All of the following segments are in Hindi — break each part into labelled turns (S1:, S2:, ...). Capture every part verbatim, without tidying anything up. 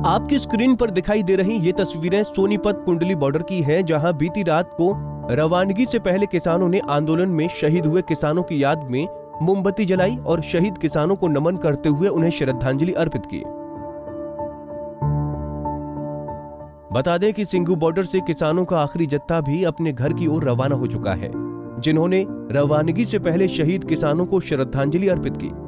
S1: आपकी स्क्रीन पर दिखाई दे रही ये तस्वीरें सोनीपत कुंडली बॉर्डर की हैं, जहां बीती रात को रवानगी से पहले किसानों ने आंदोलन में शहीद हुए किसानों की याद में मोमबत्ती जलाई और शहीद किसानों को नमन करते हुए उन्हें श्रद्धांजलि अर्पित की। बता दें कि सिंघू बॉर्डर से किसानों का आखिरी जत्था भी अपने घर की ओर रवाना हो चुका है, जिन्होंने रवानगी से पहले शहीद किसानों को श्रद्धांजलि अर्पित की।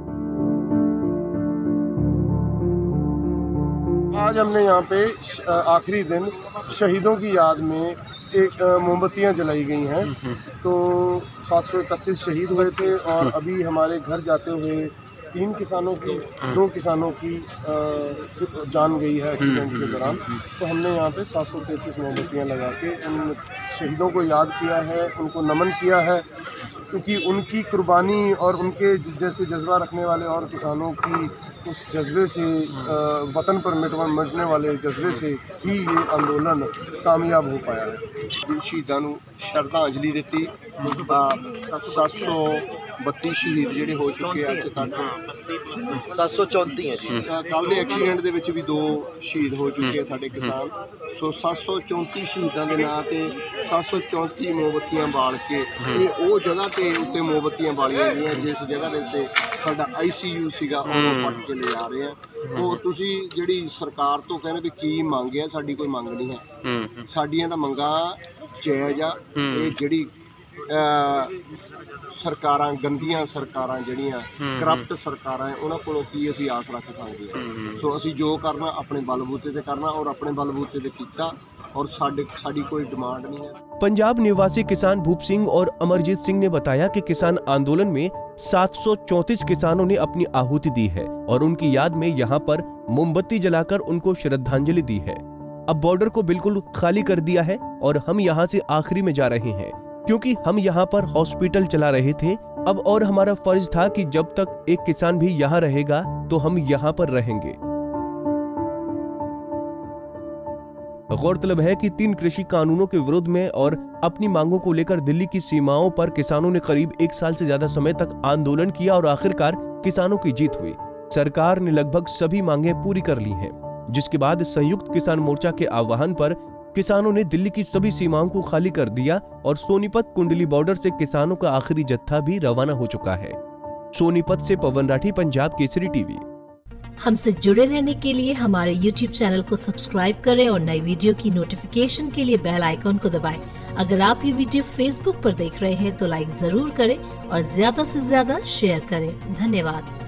S2: आज हमने यहाँ पे आखिरी दिन शहीदों की याद में एक मोमबत्तियाँ जलाई गई हैं। तो सात सौ इकतीस शहीद हुए थे और अभी हमारे घर जाते हुए तीन किसानों की दो किसानों की जान गई है एक्सीडेंट के दौरान। तो हमने यहाँ पे सात सौ तैंतीस मोमबत्तियाँ लगा के उन शहीदों को याद किया है, उनको नमन किया है, क्योंकि उनकी कुर्बानी और उनके जैसे जज्बा रखने वाले और किसानों की उस जज्बे से, वतन पर मिटने वाले जज्बे से ही ये आंदोलन कामयाब हो पाया है।
S3: शहीदां नूं श्रद्धांजलि दी। सात सौ बत्ती शहीद जिहड़े हो चुके अज तक
S4: सात सौ चौंती है जी।
S3: कल दे एक्सीडेंट दे विच भी दो शहीद हो चुके साडे किसान। सो सात सौ चौंती शहीदां दे नां ते सात सौ चौंती मोमबत्तियां बाल के ये वो जगह ते उत्ते मोमबत्तियां बालियां गईयां जिस जगह दे उत्ते साडा आई सी यू सीगा ओह पट के ले जा रहे हैं। तो तुसीं जिहड़ी सरकार तो कहने भी की मंग है, साडी कोई मंग नहीं है। साडियां तां मंगां जायज़ आ। ये जिहड़ी सरकारां गंदियां सरकारां जिहड़ियां करप्ट सरकारां उन्हां कोलों की असीं आस रख सकदे हां। सो असीं जो करना अपने बलबूते ते करना और अपने बलबूते ते कीता और साडे साडी कोई डिमांड नहीं है।
S1: पंजाब निवासी किसान भूप सिंह और अमरजीत सिंह ने बताया कि किसान आंदोलन में सात सौ चौंतीस किसानों ने अपनी आहुति दी है और उनकी याद में यहाँ पर मोमबत्ती जलाकर उनको श्रद्धांजलि दी है। अब बॉर्डर को बिल्कुल खाली कर दिया है और हम यहाँ से आखिरी में जा रहे हैं, क्योंकि हम यहाँ पर हॉस्पिटल चला रहे थे। अब और हमारा फर्ज था कि जब तक एक किसान भी यहाँ रहेगा तो हम यहाँ पर रहेंगे। गौरतलब है कि तीन कृषि कानूनों के विरोध में और अपनी मांगों को लेकर दिल्ली की सीमाओं पर किसानों ने करीब एक साल से ज्यादा समय तक आंदोलन किया और आखिरकार किसानों की जीत हुई। सरकार ने लगभग सभी मांगें पूरी कर ली हैं, जिसके बाद संयुक्त किसान मोर्चा के आह्वान पर किसानों ने दिल्ली की सभी सीमाओं को खाली कर दिया और सोनीपत कुंडली बॉर्डर से किसानों का आखिरी जत्था भी रवाना हो चुका है। सोनीपत से पवन राठी, पंजाब केसरी टीवी।
S5: हमसे जुड़े रहने के लिए हमारे यूट्यूब चैनल को सब्सक्राइब करें और नई वीडियो की नोटिफिकेशन के लिए बेल आइकॉन को दबाएं। अगर आप ये वीडियो फेसबुक पर देख रहे हैं तो लाइक जरूर करें और ज्यादा से ज्यादा शेयर करें। धन्यवाद।